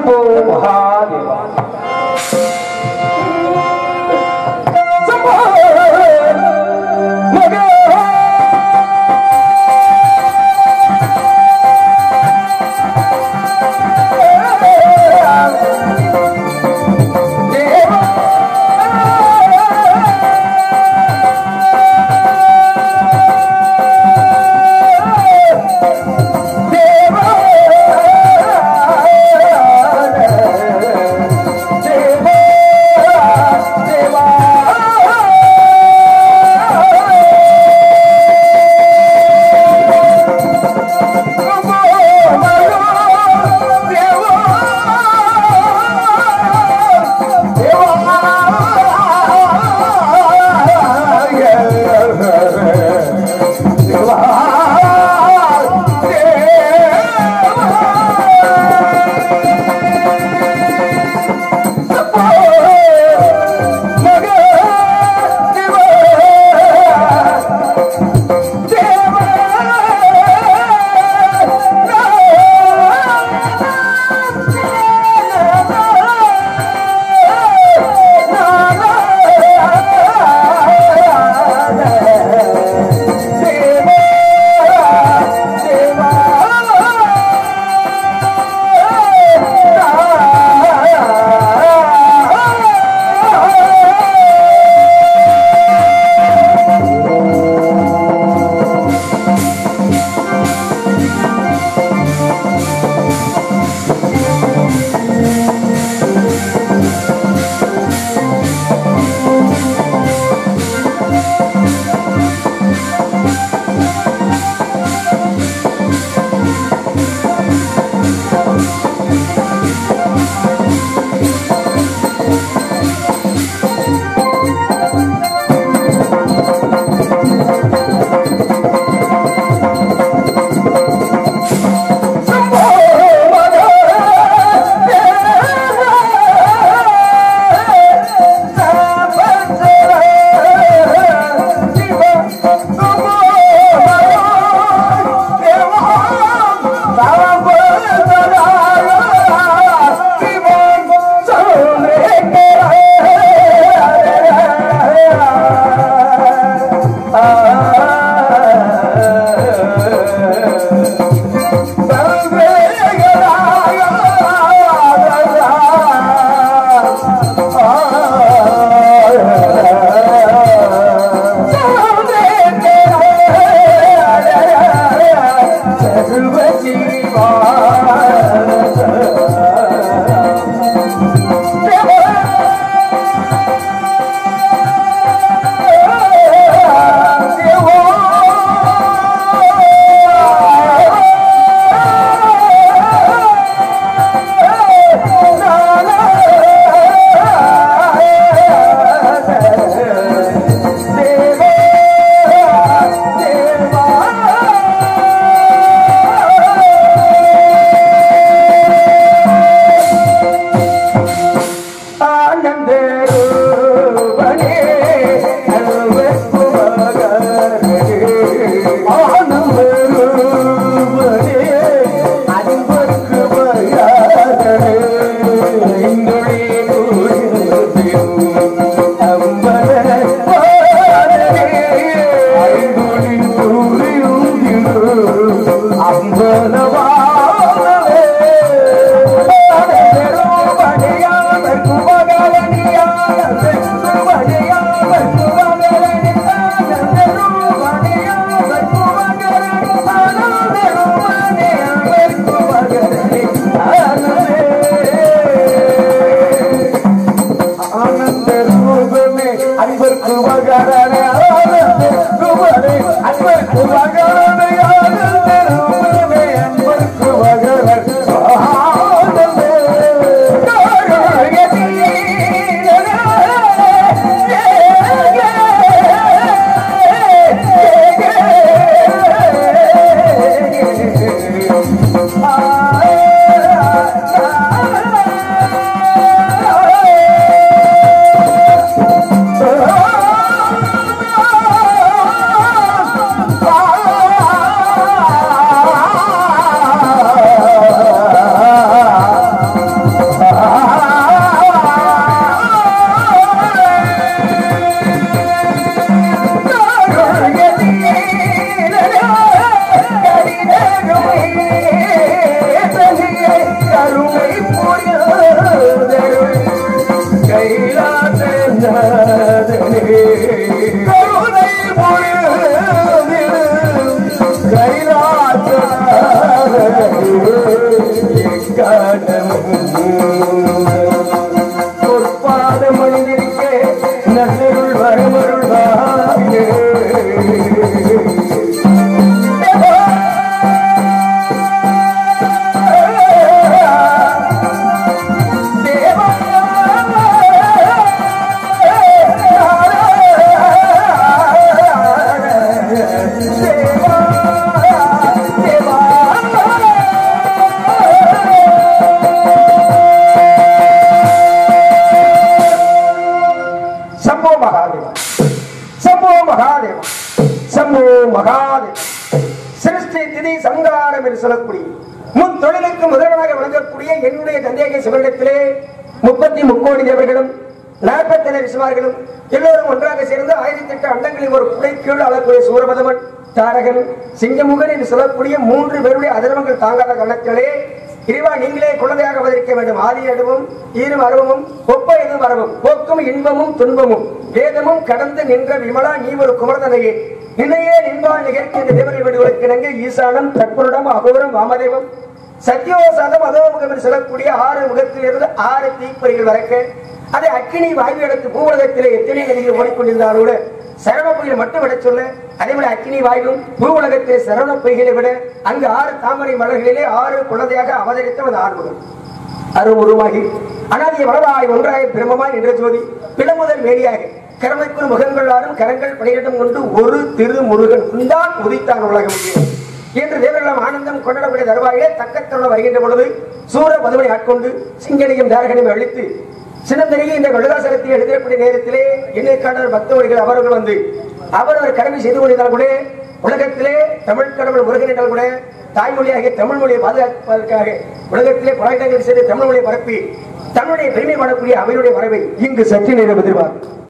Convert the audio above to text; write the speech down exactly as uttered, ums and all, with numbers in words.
शंभो महादेवा கருணை புரியாதருள் கைலாசநாதனே கருணை புரியாதருள் பொற்பாத மனிதரிக்க நல்லருள் வரமருள்வாயே சொல்லக்கூடிய முன் தொழிலுக்கு முதல்வனாக வழங்கக்கூடிய என்னுடைய தந்தைய சிவனிடத்திலே முப்பத்தி முக்கோடி தேவர்களும் நாற்பத்தி ஏழு விசுவார்களும் எல்லோரும் ஒன்றாக சேர்ந்து ஆயிரத்தி எட்டு அண்டங்களில் ஒரு புடை கீழ் அளக்கூடிய சூரபதமன் தாரகன் சிங்கமுகன் என்று சொல்லக்கூடிய மூன்று பேருடைய அதர்வங்கள் தாங்காத கணக்கிலே இறைவா நீங்களே குழந்தையாக அவதரிக்க வேண்டும். ஆதி அடுவும் ஈரும் அருவமும் ஒப்ப எதுவும் வரவும் போக்கும் இன்பமும் துன்பமும் வேதமும் கடந்து நின்ற விமலா நீ ஒரு குமரதனையே நினையே நின்பால் நிகழ்ச்சி தேவர்கள் வேண்டுகளுக்கு இணங்க ஈசானம் தற்புருடம் அகோரம் வாமதேவம் சத்தியோசாதம் அதோமுகம் என்று சொல்லக்கூடிய ஆறு முகத்திலிருந்து ஆறு தீப்பொறிகள் வரைக்க அதை அக்கினி வாயு எடுத்து பூவுலகத்திலே எத்தனை நதிகள் ஓடிக்கொண்டிருந்தாரோடு சரவண பொய்களை மட்டும் விட சொல்ல அதே போல அக்கினி வாயுவும் பூவுலகத்திலே சரவண பொய்களை விட அங்கு ஆறு தாமரை மலர்களிலே ஆறு குழந்தையாக அவதரித்த ஆறுமுகம் அருமுருமாகி அனாதிய வளராய் ஒன்றாய பிரமமாய் நின்ற ஜோதி பிளமுதல் மேடியாக கரமைக்குள் முகங்களாலும் கரங்கள் பணியிடம் கொண்டு ஒரு திருமுருகன் உண்டான் உதித்தான் உலகம் என்று தேவர்களும் ஆனந்தம் கொண்டாடக்கூடிய தருவாயிலே தக்கத்தருள வருகின்ற பொழுது சூர பதுமனை ஆட்கொண்டு சிங்கனையும் தாரகனையும் அழித்து சின்னந்தரையே இந்த வெள்ளதாசனத்தை எழுதக்கூடிய நேரத்திலே என்னைக்கான பக்தவர்கள் அவர்கள் வந்து அவர் ஒரு கடமை செய்து கொண்டிருந்தால் கூட உலகத்திலே தமிழ் கடவுள் முருகன் என்றால் கூட தாய்மொழியாகிய தமிழ் மொழியை பாதுகாப்பதற்காக உலகத்திலே பல இடங்களில் செய்து தமிழ் மொழியை பரப்பி தமிழுடைய பெருமை பாடக்கூடிய அவையுடைய வரவை இங்கு சற்று நேரம் எதிர்பார்க்கும்.